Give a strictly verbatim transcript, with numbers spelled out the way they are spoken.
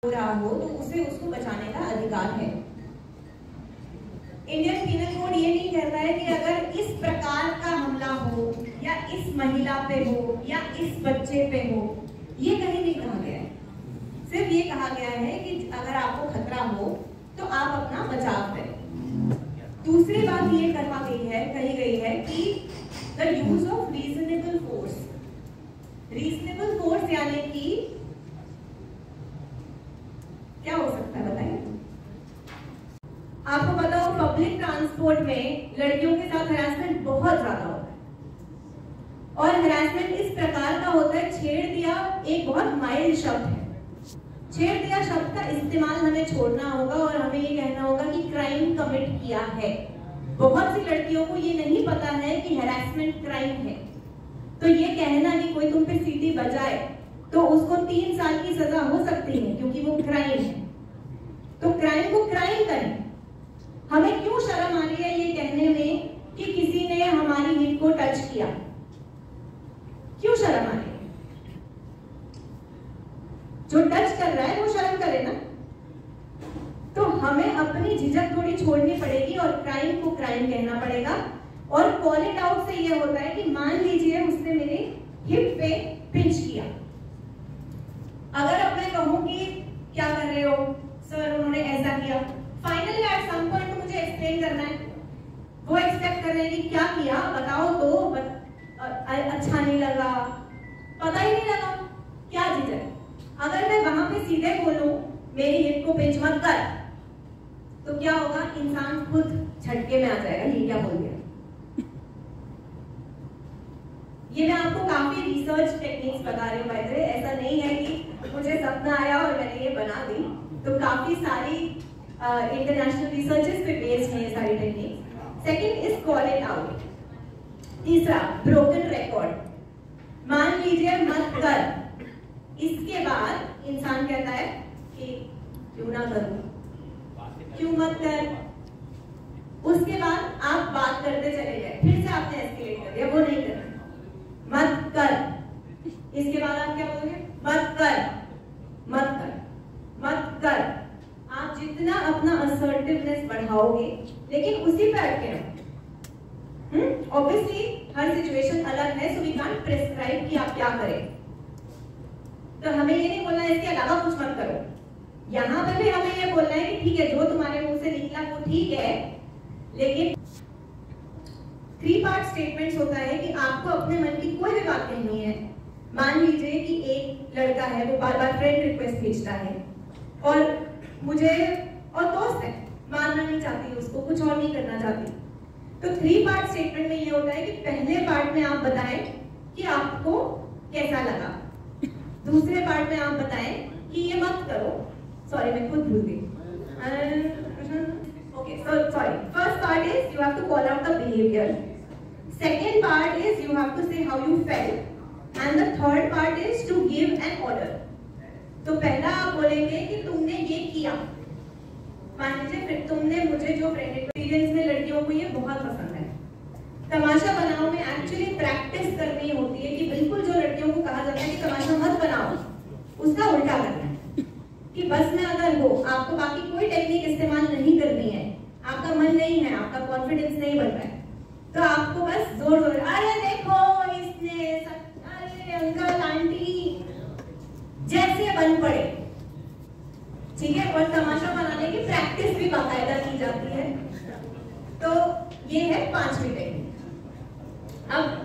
हो रहा हो तो उसे उसको बचाने का अधिकार है। इंडियन पीनल कोड ये नहीं कहता है कि अगर इस प्रकार का हमला हो या इस महिला पे हो या इस बच्चे पे हो, ये कहीं नहीं कहा गया है। सिर्फ ये कहा गया है कि अगर आपको खतरा हो तो आप अपना बचाव करें। दूसरी बात ये करवा गई है कही गई है कि the use of reasonable force. Reasonable force यानी कि क्या हो सकता है बताइए? आपको पता हो पब्लिक ट्रांसपोर्ट में लड़कियों के साथ हरासमेंट बहुत ज्यादा होता है, और हरासमेंट इस प्रकार का होता है, छेड़ दिया एक बहुत माइल्ड शब्द है। छेड़ दिया शब्द का इस्तेमाल हमें छोड़ना होगा और हमें ये कहना होगा कि क्राइम कमिट किया है। बहुत सी लड़कियों को ये नहीं पता है कि हरासमेंट क्राइम है, तो ये कहना कि कोई तुम पे सीटी बजाए तो उसको तीन साल की सजा हो सकती है क्योंकि वो क्राइम है। तो क्राइम को क्राइम करें। हमें क्यों शर्म आ रही है ये कहने में कि किसी ने हमारी हिप को टच किया? क्यों शर्म आ रही है? जो टच कर रहा है वो शर्म करे ना। तो हमें अपनी झिझक थोड़ी छोड़नी पड़ेगी और क्राइम को क्राइम कहना पड़ेगा। और कॉल इट आउट से ये होता है कि मान लीजिए उसने मेरे हिप पे पिंच किया। अगर अब मैं कहूं कि क्या कर रहे हो सर, उन्होंने ऐसा किया, फाइनली एट सम पॉइंट मुझे एक्सप्लेन करना है। वो एक्सपेक्ट कर रहे हैं कि क्या किया बताओ तो, बत, अ, अच्छा नहीं लगा, पता ही नहीं लगा, क्या झिझक। अगर मैं वहां पे सीधे बोलूं मेरी हिप को पिंच मत कर, तो क्या होगा? इंसान खुद झटके में आ जाएगा, ये क्या बोल गया। ये मैं आपको काफी रिसर्च टेक्निक्स बता रही हूँ बाय द वे, ऐसा नहीं है कि मुझे सपना आया और मैंने ये बना दी। तो काफी सारी इंटरनेशनल रिसर्चेस पे बेस्ड है ये सारी techniques. Second is call it out. तीसरा ब्रोकन रिकॉर्ड। मान लीजिए मत कर, इसके बाद इंसान कहता है कि क्यों ना करूं, क्यों मत कर। उसके बाद आप बात करते चले गए, फिर से आपने एस्केलेट कर दिया, वो नहीं कर, मत कर। इसके बाद आप क्या बोलोगे? मत कर, मत कर, मत कर। आप जितना अपना असर्टिवनेस बढ़ाओगे लेकिन उसी पे अटके रहो। ऑब्वियसली हर सिचुएशन अलग है, सो वी कांट प्रिस्क्राइब कि आप क्या करें। तो हमें ये नहीं बोलना है इसके अलावा कुछ मत करो। यहाँ पे भी हमें ये बोलना है कि ठीक है जो तुम्हारे मुंह से निकला वो ठीक है, लेकिन थ्री पार्ट स्टेटमेंट्स होता है कि आपको अपने मन की कोई भी बात कहनी है। मान लीजिए कि एक लड़का है, वो बार बार फ्रेंड रिक्वेस्ट भेजता है और मुझे और दोस्त है, मानना नहीं चाहती उसको, कुछ और नहीं करना चाहती। तो थ्री पार्ट स्टेटमेंट में ये होता है कि पहले पार्ट में आप बताएं कि आपको कैसा लगा, दूसरे पार्ट में आप बताएं कि ये मत करो। सॉरी मैं खुद भूल गई। Okay sorry. First part is you have to call out the behaviour, second part is you have to say how you felt, and the third part is to give an order. तो पहला आप बोलेंगे कि तुमने ये किया। मान लीजिए फिर तुमने मुझे जो फ्रेंड एक्सपीरियंस में लड़कियों को ये बहुत पसंद है। तमाशा बनाओ में एक्चुअली प्रैक्टिस करनी होती है कि बिल्कुल जो लड़कियों को कहा जाता है कि तमाशा मत बनाओ, उसका उल्टा करना है कि बस में अगर हो, आपको बाकी कोई टेक्निक इस्तेमाल नहीं करनी है, आपका मन नहीं है, आपका कॉन्फिडेंस नहीं बढ़ रहा है, तो आपको बस जोर जोर अरे देखो इसने, अरे अंकल आंटी जैसे बन पड़े, ठीक है। और तमाशा बनाने की प्रैक्टिस भी बाकायदा की जाती है। तो ये है पांचवी टेक्निक। अब